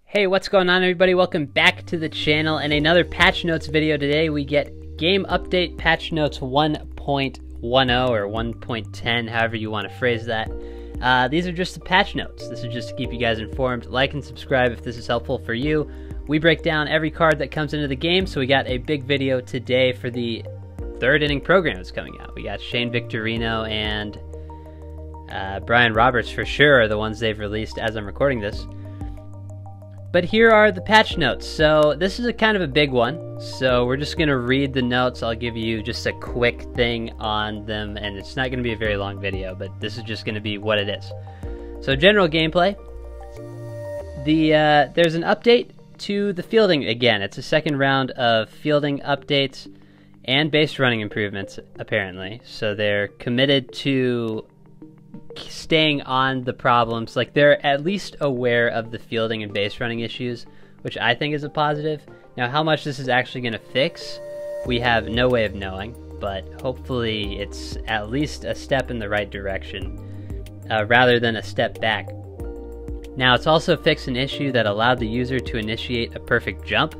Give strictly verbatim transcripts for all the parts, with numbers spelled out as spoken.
Hey, what's going on everybody? Welcome back to the channel and another patch notes video. Today we get game update patch notes one point ten or one point ten, however you want to phrase that. Uh, these are just the patch notes. This is just to keep you guys informed. Like and subscribe if this is helpful for you. We break down every card that comes into the game, so we got a big video today for the third inning program that's coming out. We got Shane Victorino and uh, Brian Roberts for sure are the ones they've released as I'm recording this. But here are the patch notes. So this is a kind of a big one. So we're just gonna read the notes. I'll give you just a quick thing on them, and it's not gonna be a very long video, but this is just gonna be what it is. So general gameplay. The uh, there's an update to the fielding again. It's a second round of fielding updates and base running improvements apparently. So they're committed to staying on the problems. Like, they're at least aware of the fielding and base running issues, which I think is a positive. Now, how much this is actually going to fix, we have no way of knowing, but hopefully it's at least a step in the right direction uh, rather than a step back. Now, it's also fixed an issue that allowed the user to initiate a perfect jump,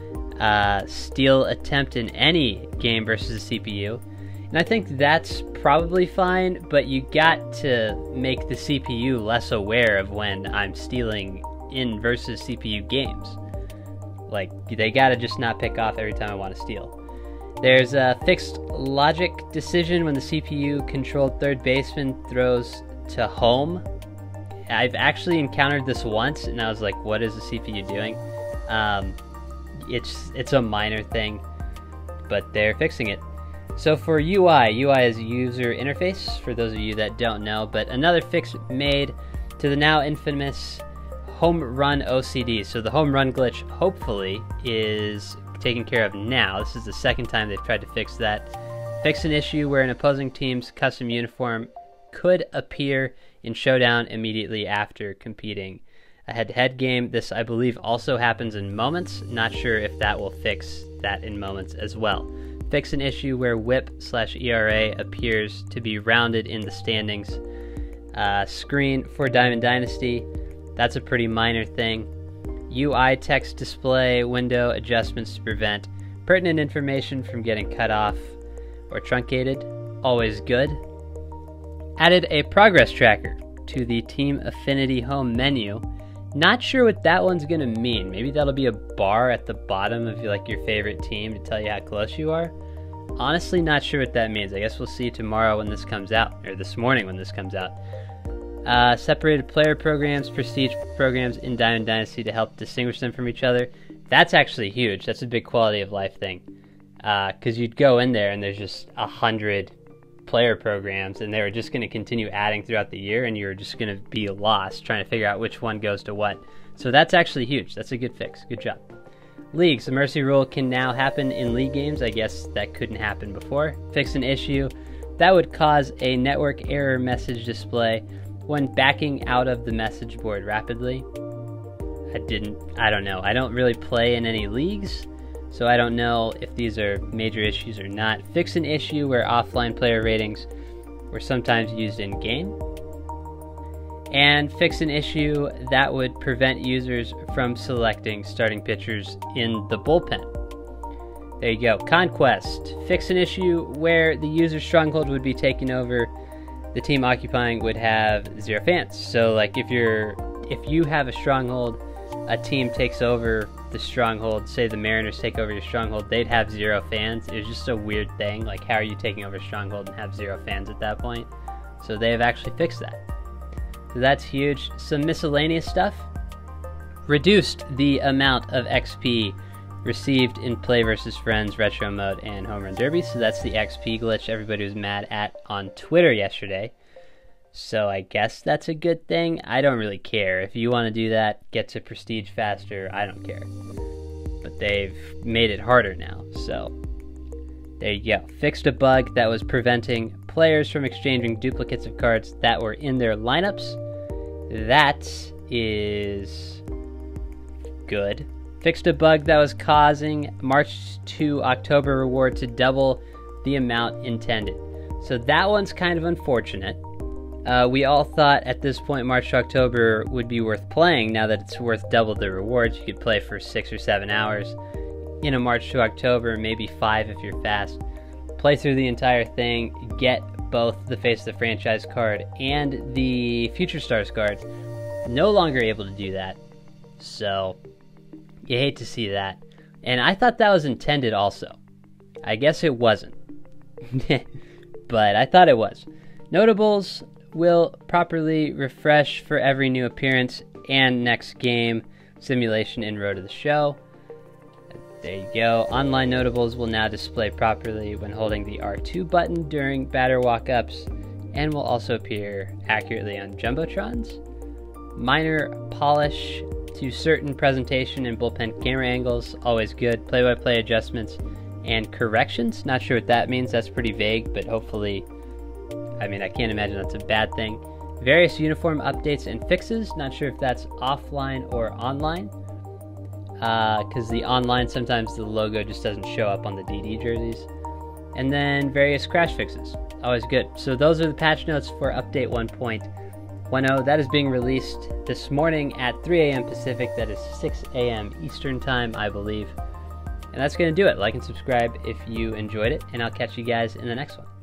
uh, steal attempt in any game versus the C P U. And I think that's probably fine, but you got to make the C P U less aware of when I'm stealing in versus C P U games. Like, they gotta just not pick off every time I want to steal. There's a fixed logic decision when the C P U-controlled third baseman throws to home. I've actually encountered this once, and I was like, what is the C P U doing? Um, it's, it's a minor thing, but they're fixing it. So for U I, U I is user interface, for those of you that don't know, but another fix made to the now infamous home run O C D. So the home run glitch, hopefully, is taken care of now. This is the second time they've tried to fix that. Fix an issue where an opposing team's custom uniform could appear in Showdown immediately after competing a head-to-head game. This, I believe, also happens in Moments. Not sure if that will fix that in Moments as well. Fix an issue where whip slash E R A appears to be rounded in the standings uh, screen for Diamond Dynasty. That's a pretty minor thing. U I text display window adjustments to prevent pertinent information from getting cut off or truncated. Always good. Added a progress tracker to the Team Affinity home menu. Not sure what that one's gonna mean. Maybe that'll be a bar at the bottom of like your favorite team to tell you how close you are. Honestly, not sure what that means. I guess we'll see tomorrow when this comes out, or this morning when this comes out. Uh, separated player programs, prestige programs in Diamond Dynasty to help distinguish them from each other. That's actually huge. That's a big quality of life thing. Because uh, you'd go in there and there's just a hundred player programs, and they were just going to continue adding throughout the year, and you're just going to be lost trying to figure out which one goes to what. So that's actually huge. That's a good fix. Good job. Leagues. The mercy rule can now happen in league games. I guess that couldn't happen before. Fix an issue that would cause a network error message display when backing out of the message board rapidly. I didn't, I don't know. I don't really play in any leagues, so I don't know if these are major issues or not. Fix an issue where offline player ratings were sometimes used in game. And fix an issue that would prevent users from selecting starting pitchers in the bullpen. There you go. Conquest. Fix an issue where the user's stronghold would be taken over. The team occupying would have zero fans. So like if you're if you have a stronghold, a team takes over the stronghold, say the Mariners take over your stronghold, they'd have zero fans. It was just a weird thing. Like, how are you taking over stronghold and have zero fans at that point? So they have actually fixed that. So that's huge. Some miscellaneous stuff. Reduced the amount of X P received in Play versus Friends, Retro Mode, and Home Run Derby. So that's the X P glitch everybody was mad at on Twitter yesterday. So I guess that's a good thing. I don't really care. If you want to do that, get to Prestige faster, I don't care. But they've made it harder now, so there you go. Fixed a bug that was preventing players from exchanging duplicates of cards that were in their lineups. That is good. Fixed a bug that was causing March to October reward to double the amount intended. So that one's kind of unfortunate. Uh, we all thought at this point March to October would be worth playing now that it's worth double the rewards. You could play for six or seven hours in a March to October, maybe five if you're fast. Play through the entire thing, get both the Face of the Franchise card and the Future Stars card. No longer able to do that, so you hate to see that. And I thought that was intended also. I guess it wasn't, but I thought it was. Notables will properly refresh for every new appearance and next game simulation in Road to the Show. There you go. Online notables will now display properly when holding the R two button during batter walk-ups and will also appear accurately on Jumbotrons. Minor polish to certain presentation and bullpen camera angles, always good. Play-by-play adjustments and corrections. Not sure what that means. That's pretty vague, but hopefully, I mean, I can't imagine that's a bad thing. Various uniform updates and fixes. Not sure if that's offline or online. Because uh, the online, sometimes the logo just doesn't show up on the D D jerseys. And then various crash fixes. Always good. So those are the patch notes for update one point ten. That is being released this morning at three A M Pacific. That is six A M Eastern Time, I believe. And that's going to do it. Like and subscribe if you enjoyed it, and I'll catch you guys in the next one.